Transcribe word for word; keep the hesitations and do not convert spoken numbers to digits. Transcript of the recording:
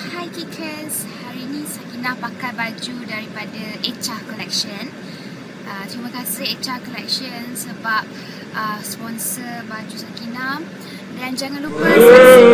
Hai Kickers, hari ni Sakinah pakai baju daripada Echa Collection. uh, Terima kasih Echa Collection sebab uh, sponsor baju Sakinah. Dan jangan lupa subscribe